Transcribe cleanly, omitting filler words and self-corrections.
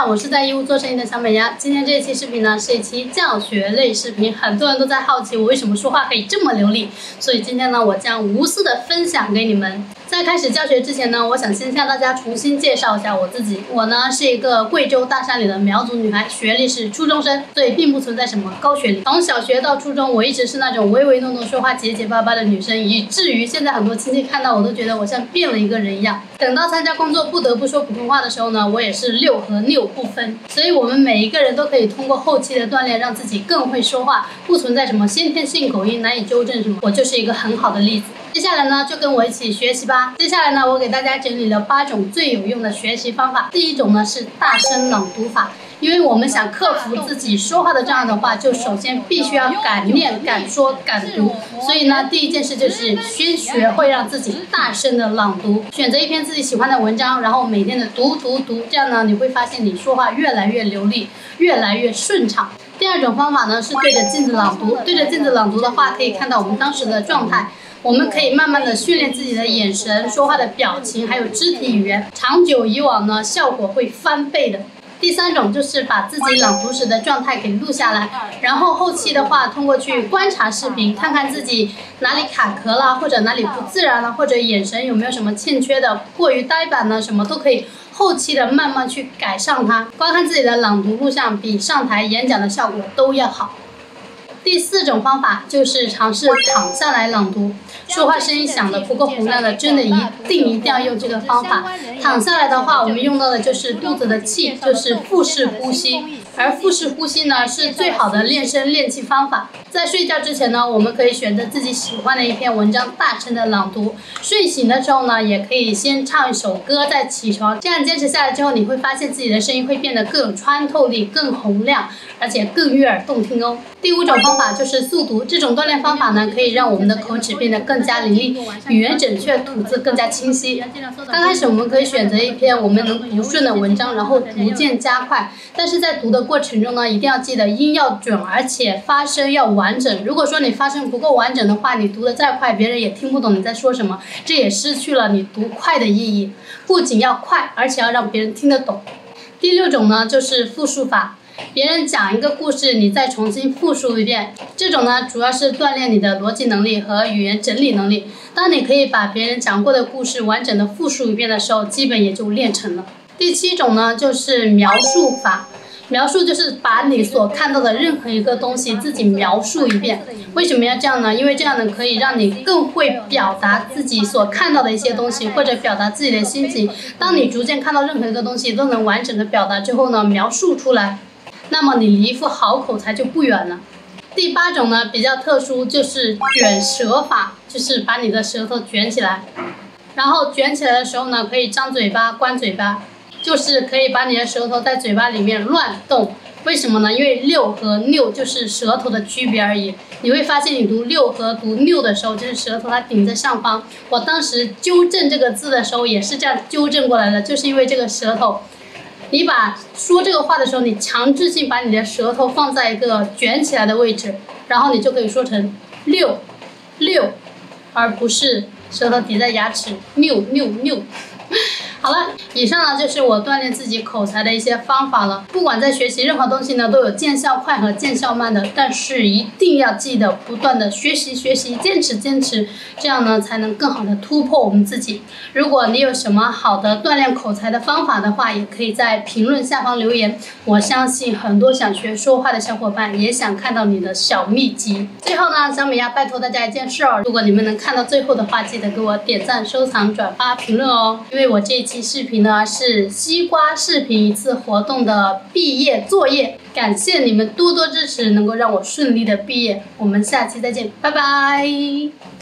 好，我是在义乌做生意的小美丫。今天这一期视频呢是一期教学类视频，很多人都在好奇我为什么说话可以这么流利，所以今天呢我将无私的分享给你们。在开始教学之前呢，我想先向大家重新介绍一下我自己。我呢是一个贵州大山里的苗族女孩，学历是初中生，所以并不存在什么高学历。从小学到初中，我一直是那种唯唯诺诺、说话结结巴巴的女生，以至于现在很多亲戚看到我都觉得我像变了一个人一样。等到参加工作不得不说普通话的时候呢，我也是六和六不分。所以我们每一个人都可以通过后期的锻炼，让自己更会说话，不存在什么先天性口音难以纠正什么。我就是一个很好的例子。接下来呢，就跟我一起学习吧。接下来呢，我给大家整理了8种最有用的学习方法。第一种呢是大声朗读法，因为我们想克服自己说话的障碍的话，就首先必须要敢念、敢说、敢读。所以呢，第一件事就是先学会让自己大声的朗读，选择一篇自己喜欢的文章，然后每天的读，这样呢，你会发现你说话越来越流利，越来越顺畅。第二种方法呢是对着镜子朗读。对着镜子朗读的话，可以看到我们当时的状态。我们可以慢慢的训练自己的眼神、说话的表情，还有肢体语言，长久以往呢，效果会翻倍的。第三种就是把自己朗读时的状态给录下来，然后后期的话，通过去观察视频，看看自己哪里卡壳了，或者哪里不自然了，或者眼神有没有什么欠缺的，过于呆板呢，什么都可以后期的慢慢去改善它。观看自己的朗读录像，比上台演讲的效果都要好。第4种方法就是尝试躺下来朗读。说话声音响的不够洪亮的，真的一定要用这个方法。躺下来的话，我们用到的就是肚子的气，就是腹式呼吸。而腹式呼吸呢，是最好的练声练气方法。在睡觉之前呢，我们可以选择自己喜欢的一篇文章，大声的朗读。睡醒的时候呢，也可以先唱一首歌再起床。这样坚持下来之后，你会发现自己的声音会变得更有穿透力、更洪亮，而且更悦耳动听哦。第5种方法就是速读。这种锻炼方法呢，可以让我们的口齿变得更加伶俐，语言准确，吐字更加清晰。刚开始我们可以选择一篇我们能读顺的文章，然后逐渐加快。但是在读的过程中呢，一定要记得音要准，而且发声要完整。如果说你发声不够完整的话，你读得再快，别人也听不懂你在说什么，这也失去了你读快的意义。不仅要快，而且要让别人听得懂。第6种呢，就是复述法。别人讲一个故事，你再重新复述一遍。这种呢，主要是锻炼你的逻辑能力和语言整理能力。当你可以把别人讲过的故事完整的复述一遍的时候，基本也就练成了。第7种呢，就是描述法。描述就是把你所看到的任何一个东西自己描述一遍。为什么要这样呢？因为这样呢可以让你更会表达自己所看到的一些东西，或者表达自己的心情。当你逐渐看到任何一个东西都能完整的表达之后呢，描述出来，那么你离一副好口才就不远了。第8种呢比较特殊，就是卷舌法，就是把你的舌头卷起来，然后卷起来的时候呢，可以张嘴巴、关嘴巴，就是可以把你的舌头在嘴巴里面乱动。为什么呢？因为六和六就是舌头的区别而已。你会发现你读六和读六的时候，就是舌头它顶在上方。我当时纠正这个字的时候也是这样纠正过来的，就是因为这个舌头。你把说这个话的时候，你强制性把你的舌头放在一个卷起来的位置，然后你就可以说成六，而不是舌头抵在牙齿六。好了，以上呢就是我锻炼自己口才的一些方法了。不管在学习任何东西呢，都有见效快和见效慢的，但是一定要记得不断的学习，坚持，这样呢才能更好的突破我们自己。如果你有什么好的锻炼口才的方法的话，也可以在评论下方留言。我相信很多想学说话的小伙伴也想看到你的小秘籍。最后呢，小美丫拜托大家一件事哦，如果你们能看到最后的话，记得给我点赞、收藏、转发、评论哦。因为我这一期视频呢是西瓜视频一次活动的毕业作业，感谢你们多多支持，能够让我顺利的毕业。我们下期再见，拜拜。